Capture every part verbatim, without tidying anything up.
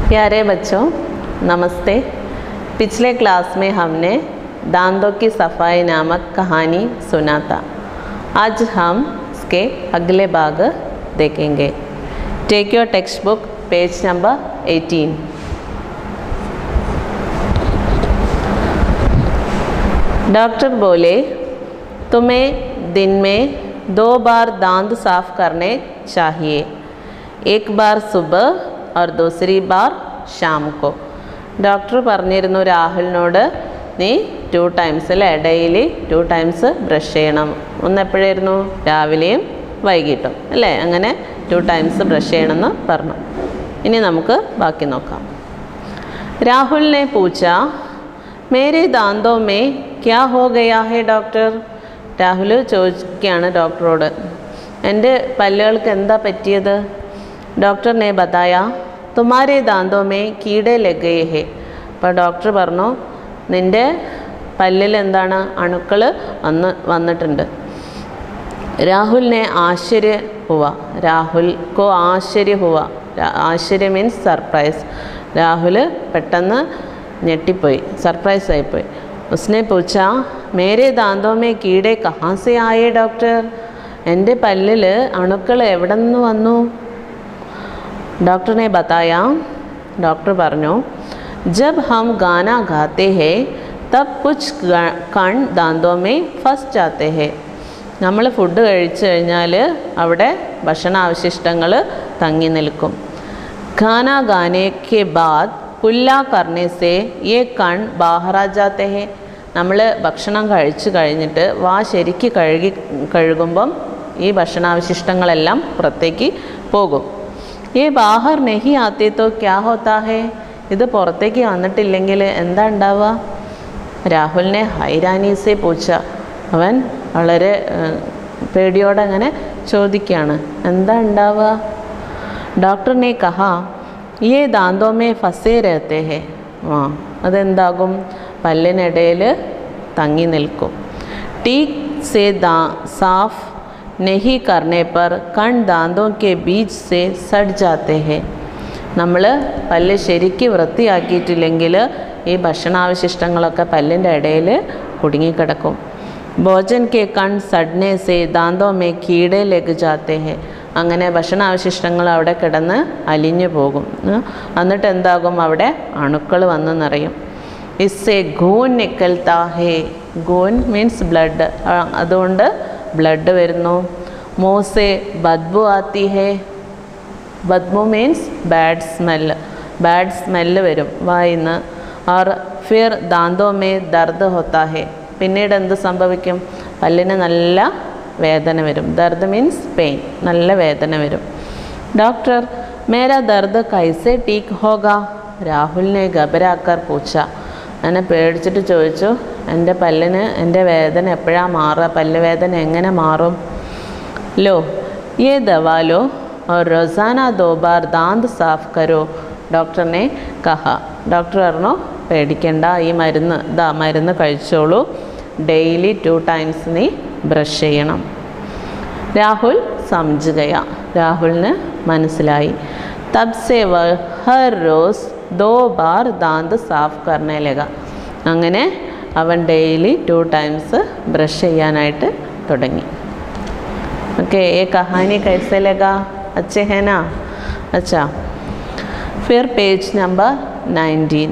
प्यारे बच्चों नमस्ते। पिछले क्लास में हमने दांतों की सफाई नामक कहानी सुना था। आज हम इसके अगले भाग देखेंगे। Take your text book page number eighteen. Doctor बोले तुम्हें दिन में दो बार दांत साफ करने चाहिए, एक बार सुबह और दूसरी बार शाम को। ഡോക്ടർ പറഞ്ഞിരുന്നു രാഹുലിനോട് നീ ടു ടൈംസ് അല്ലേ ഡെയിലി ടു ടൈംസ് ബ്രഷ് ചെയ്യണം. ഒന്ന് എപ്പോഴായിരുന്നു? രാവിലെയും വൈകിട്ടും അല്ലേ? അങ്ങനെ ടു ടൈംസ് ബ്രഷ് ചെയ്യണമെന്ന് പറഞ്ഞു. ഇനി നമുക്ക് ബാക്കി നോക്കാം. രാഹുൽ ने पूछा मेरे दांतों में क्या हो गया है डॉक्टर? രാഹുൽ ചോദിക്കുകയാണ് ഡോക്ടറോട്, എൻ്റെ പല്ലുകൾക്ക് എന്താ പറ്റിയത്? डॉक्टर ने बताया तुम्हारे दांतों में कीड़े लग गए हैं. അപ്പോൾ ഡോക്ടർ പറഞ്ഞു നിൻ്റെ പല്ലിൽ എന്താണ് അണുക്കൾ വന്ന് വന്നിട്ടുണ്ട്. രാഹുൽ ने ആശ്ചര്യ हुआ. രാഹുൽ को ആശ്ചര്യ हुआ. ആശ്ചര്യ മീൻസ് സർപ്രൈസ്. രാഹുൽ പെട്ടെന്ന് ഞെട്ടിപ്പോയി, സർപ്രൈസ് ആയിപ്പോയി. उसने पूछा मेरे दांतों में कीड़े कहाँ से आए डॉक्टर? എൻ്റെ പല്ലിൽ അണുക്കൾ എവിടെ നിന്ന് വന്നു? डॉक्टर ने बताया, डॉक्टर പറഞ്ഞു जब हम गाना गाते हैं तब कुछ कण दांतों में फंस जाते हैं. നമ്മൾ ഫുഡ് കഴിച്ചു കഴിഞ്ഞാൽ അവിടെ ഭക്ഷണാവശിഷ്ടങ്ങൾ തങ്ങി നിൽക്കും. गाना गाने के बाद कुल्ला करने से ये कण बाहर आ जाते हैं. നമ്മൾ ഭക്ഷണം കഴിച്ചു കഴിഞ്ഞിട്ട് വാ ശരിക്ക് കഴുകി കഴുകുമ്പം ഈ ഭക്ഷണാവശിഷ്ടങ്ങളെല്ലാം പുറത്തേക്ക് പോകും. ये बाहर नहीं आते तो क्या होता है? ഇത് പുറത്തേക്ക് വന്നിട്ടില്ലെങ്കിൽ എന്താ ഉണ്ടാവുക? രാഹുലിനെ ഹൈരാനി സെ പൂച്ച. അവൻ വളരെ പേടിയോടെ അങ്ങനെ ചോദിക്കുകയാണ്, എന്താ ഉണ്ടാവുക? ഡോക്ടർ ने कहा ये दांतों में फंसे रहते हैं. ആ അതെന്താകും? പല്ലിനിടയിൽ തങ്ങി നിൽക്കും. ठीक से दां साफ नहीं करने पर कण दांतों के बीच से सड़ जाते हैं. നമ്മൾ പല്ല് ശരിക്ക് വൃത്തിയാക്കിയിട്ടില്ലെങ്കിൽ ഈ ഭക്ഷണാവശിഷ്ടങ്ങളൊക്കെ പല്ലിൻ്റെ ഇടയിൽ കുടുങ്ങിക്കിടക്കും. ഭോജൻ കെ കൺ സഡ്നെ സെ ദാന്തോ മേ കീടേ ലഗ് ജാത്തെ ഹെ. അങ്ങനെ ഭക്ഷണാവശിഷ്ടങ്ങൾ അവിടെ കിടന്ന് അലിഞ്ഞു പോകും. എന്നിട്ട് എന്താകും? അവിടെ അണുക്കൾ വന്ന് നിറയും. ഇസ്സെ ഖൂൻ നിക്കൽത്താ ഹേ. ഖൂൻ മീൻസ് ബ്ലഡ്. അതുകൊണ്ട് ബ്ലഡ് വരുന്നു. മൂസെ ബദ്ബു ആത്തി ഹേ. ബദ്ബു means bad smell. Bad smell വരും വായിന്ന്. और फिर दांतों में दर्द होता है. പിന്നീട് എന്ത് സംഭവിക്കും? പല്ലിന് നല്ല വേദന വരും. ദർദ് മീൻസ് പെയിൻ, നല്ല വേദന വരും. ഡോക്ടർ മേരാ ദർദ് കൈസെ ടീക്ക് ഹോഗാ? രാഹുലിനെ ഘബരാക്കർ പൂച്ച. എന്നെ പേടിച്ചിട്ട് ചോദിച്ചു, എൻ്റെ പല്ലിന് എൻ്റെ വേദന എപ്പോഴാണ് മാറുക? പല്ല് വേദന എങ്ങനെ മാറും? लो ये दवा लो और रोज़ाना दो बार दांत साफ करो. डॉक्टर ने कहा. ഡോക്ടർ പറഞ്ഞു പേടിക്കണ്ട, ഈ മരുന്ന് ഇതാ മരുന്ന് കഴിച്ചോളൂ, ഡെയിലി ടു ടൈംസ് നീ ബ്രഷ് ചെയ്യണം. രാഹുൽ समझ गया. രാഹുലിന് മനസ്സിലായി. तब से वह हर रोज़ दो बार दांत साफ करने लगा. അങ്ങനെ അവൻ ഡെയിലി ടു ടൈംസ് ബ്രഷ് ചെയ്യാനായിട്ട് തുടങ്ങി. ओके, ये कहानी कैसे लगा? अच्छे है ना? अच्छा, फिर पेज नंबर നയൻറ്റീൻ.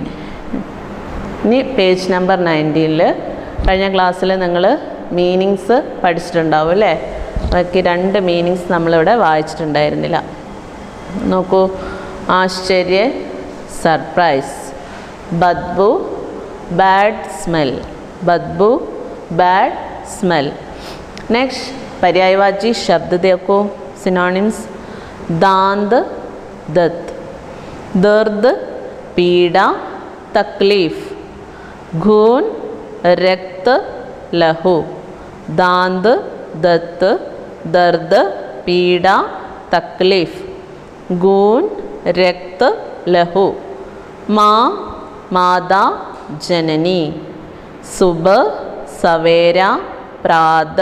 ഇനി പേജ് നമ്പർ നയൻറ്റീനിൽ കഴിഞ്ഞ ക്ലാസ്സിൽ നിങ്ങൾ മീനിങ്സ് പഠിച്ചിട്ടുണ്ടാവും അല്ലേ? ബാക്കി രണ്ട് മീനിങ്സ് നമ്മളിവിടെ വായിച്ചിട്ടുണ്ടായിരുന്നില്ല. നോക്കൂ, ആശ്ചര്യ സർപ്രൈസ്, ബദ്ബു बैड स्मेल. बदबू बैड स्मेल. नेक्स्ट पर्यायवाची शब्द देखो, सिनोनिम्स. दांत दंत, दर्द पीड़ा तकलीफ, खून रक्त लहू. दांत दंत दर्द पीड़ा तकलीफ, खून रक्त लहू. माँ मादा जननी, सुबह सवेरा प्रात.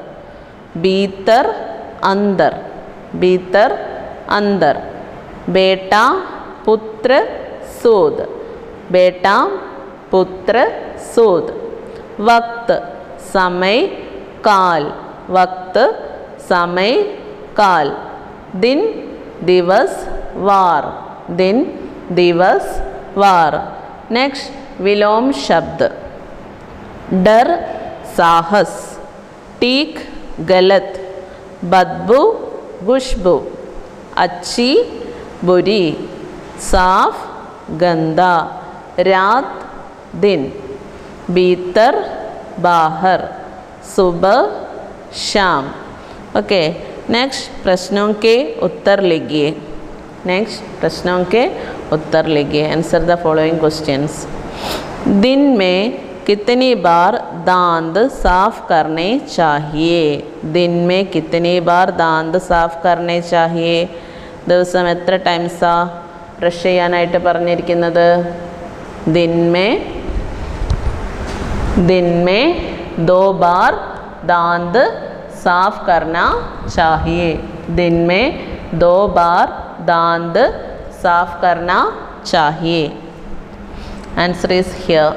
भीतर अंदर, भीतर अंदर. बेटा पुत्र सूद, बेटा पुत्र सूद। वक्त समय काल, वक्त समय काल। दिन दिवस वार, दिन दिवस वार। नेक्स्ट विलोम शब्द, डर साहस, टीक गलत, बदबू खुशबू, अच्छी बुरी, साफ गंदा, रात दिन, भीतर बाहर, सुबह शाम। ओके, नेक्स्ट प्रश्नों के उत्तर लिखिए। नेक्स्ट प्रश्नों के उत्तर लिखिए। Answer the following questions. दिन में कितनी बार दांत साफ करने चाहिए? दिन में कितनी बार दांत साफ करने चाहिए? ദിവസം എത്ര ടൈംസാ ബ്രഷ് ചെയ്യാനായിട്ട് പറഞ്ഞിരിക്കുന്നത്? दिन में दिन में दो बार दांत साफ करना चाहिए। दिन में दो बार दांत साफ करना चाहिए। Answer is here.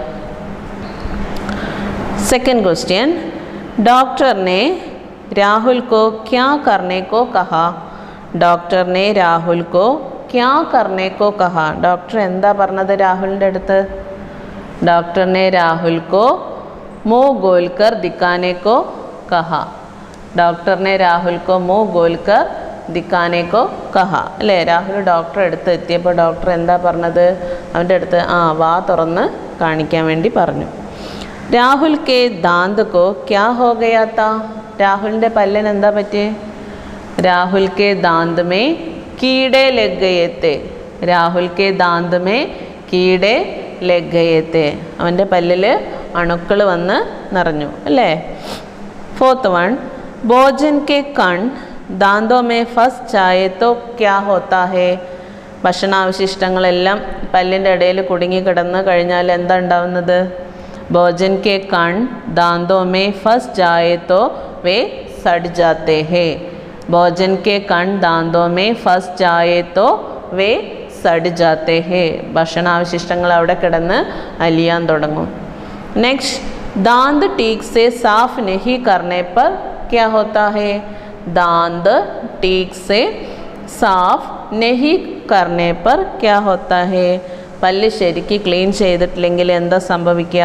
Second question, doctor ने राहुल को क्या करने को कहा? डॉक्टर ने राहुल को क्या करने को कहा? डॉक्टर എന്താ പറഞ്ഞത് രാഹുലിൻ്റെ അടുത്ത്? डॉक्टर ने राहुल को मुंह गोलकर दिखाने को कहा। डॉक्टर ने राहुल को मुंह गोलकर दिखाने को कहा അല്ലേ? രാഹുൽ ഡോക്ടറെ അടുത്ത് എത്തിയപ്പോൾ ഡോക്ടർ എന്താ പറഞ്ഞത്? അവൻ്റെ അടുത്ത് ആ വാ തുറന്ന് കാണിക്കാൻ വേണ്ടി പറഞ്ഞു. രാഹുൽ കെ ദാന്ത് കോ ക്യാ ഹോ ഗയാ താ? രാഹുലിൻ്റെ പല്ലിന് എന്താ പറ്റിയേ? രാഹുൽ കെ ദാന്ത് മേ കീടേ ലഗ് ഗയേ തേ. രാഹുൽ കെ ദാന്ത് മേ കീടേ ലഗ് ഗയേ തേ. അവൻ്റെ പല്ലിൽ അണുക്കൾ വന്ന് നിറഞ്ഞു അല്ലേ? ഫോർത്ത് വൺ, ഭോജൻ കെ കൺ ദാന്തോ മേ ഫസ് ചായേ തോ ക്യാ ഹോത്താ ഹേ? ഭക്ഷണാവശിഷ്ടങ്ങളെല്ലാം പല്ലിൻ്റെ ഇടയിൽ കുടുങ്ങി കിടന്ന് കഴിഞ്ഞാൽ എന്താ ഉണ്ടാവുന്നത്? ഭോജൻ കെ കൺ ദാന്തോ മേ ഫസ് ചായേ തോ വേ സഡ് ജാത്തേ ഹേ. भोजन के कण दांतों में फंस जाए तो वे सड़ जाते हैं. ഭക്ഷണാവശിഷ്ടങ്ങൾ അവിടെ കിടന്ന് അലിയാൻ തുടങ്ങും. നെക്സ്റ്റ്, दांत ठीक से साफ नहीं करने पर क्या होता है? दांत ठीक से साफ नहीं करने पर क्या होता है? പല്ല് ശരിക്ക് ക്ലീൻ ചെയ്തിട്ടില്ലെങ്കിൽ എന്താ സംഭവിക്കുക?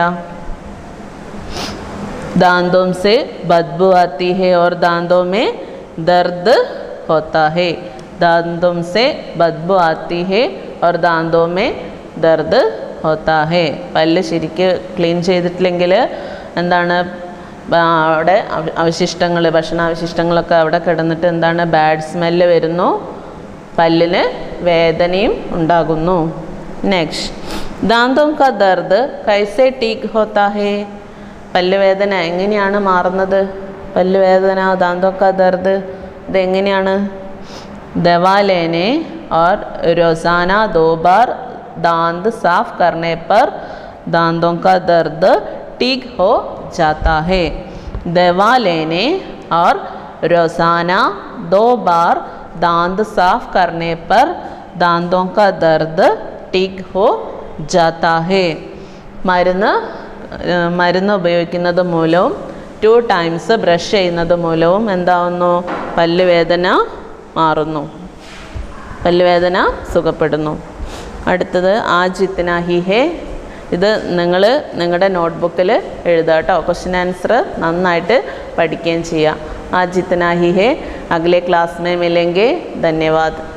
दांतों से बदबू आती है और दांतों में दर्द होता है. दांतों से बदबू आती है और दांतों में दर्द होता है. പല്ല് ശരിക്ക് ക്ലീൻ ചെയ്തിട്ടില്ലെങ്കിൽ എന്താണ് അവിടെ അവശിഷ്ടങ്ങൾ ഭക്ഷണാവശിഷ്ടങ്ങളൊക്കെ അവിടെ കിടന്നിട്ട് എന്താണ് ബാഡ് സ്മെല്ല് വരുന്നു, പല്ലിന് വേദനയും ഉണ്ടാകുന്നു. നെക്സ്റ്റ്, ദാന്തോं का दर्द कैसे ठीक होता है? പല്ലുവേദന എങ്ങനെയാണ് മാറുന്നത്? പല്ലുവേദന दांतों का दर्द ഇതെങ്ങനെയാണ്? दवा लेने और रोज़ाना दो बार दांत साफ करने पर दांतों का दर्द ठीक हो जाता है. दवा लेने और रोज़ाना दो बार दांत साफ करने पर दांतों का दर्द ठीक हो जाता है. മരുന്ന് മരുന്ന് ഉപയോഗിക്കുന്നത് മൂലവും ടു ടൈംസ് ബ്രഷ് ചെയ്യുന്നത് മൂലവും എന്താവുന്നു? പല്ലുവേദന മാറുന്നു, പല്ലുവേദന സുഖപ്പെടുന്നു. അടുത്തത് ആജ് ഇത്നാ ഹി ഹേ. ഇത് നിങ്ങൾ നിങ്ങളുടെ നോട്ട്ബുക്കിൽ എഴുതുക കേട്ടോ. ക്വസ്റ്റ്യൻ ആൻസർ നന്നായിട്ട് പഠിക്കുകയും ചെയ്യുക. ആജ് ഇത്നാ ഹി ഹേ. അഗ്ലേ ക്ലാസ് മേ മിലേംഗെ. ധന്യവാദ്.